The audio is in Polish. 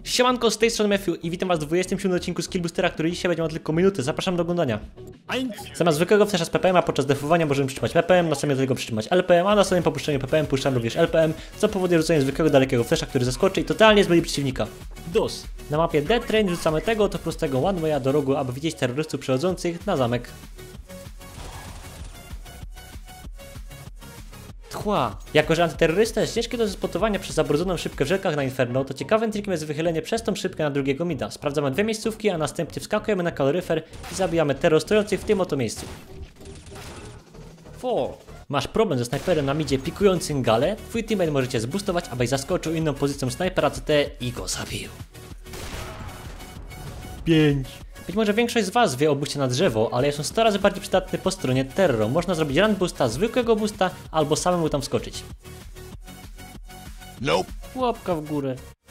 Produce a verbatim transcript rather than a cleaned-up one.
Siemanko, z tej strony Matthew i witam was w dwudziestym siódmym odcinku Skillboostera, który dzisiaj będzie miał tylko minuty. Zapraszam do oglądania. Zamiast zwykłego flasha z P P M, a podczas defowania możemy przytrzymać P P M, następnie do tego przytrzymać L P M, a następnie po puszczeniu P P M puszczam również L P M, co powoduje rzucenie zwykłego dalekiego flasha, który zaskoczy i totalnie zbyli przeciwnika. Dos. Na mapie Dead Train rzucamy tego to prostego one way'a do rogu, aby widzieć terrorystów przechodzących na zamek. Tchła. Jako że antyterrorysta jest ciężki do zaspotowania przez zabrudzoną szybkę w rzekach na Inferno, to ciekawym trikiem jest wychylenie przez tą szybkę na drugiego mida. Sprawdzamy dwie miejscówki, a następnie wskakujemy na kaloryfer i zabijamy terror stojących w tym oto miejscu. four. Masz problem ze snajperem na midzie pikującym galę, twój teammate może cię zboostować, abyś zaskoczył inną pozycją snajpera C T i go zabił. pięć. Być może większość z was wie o boostie na drzewo, ale jest on sto razy bardziej przydatny po stronie terror. Można zrobić run boosta, zwykłego boosta, albo samemu tam wskoczyć. Nope. Łapka w górę.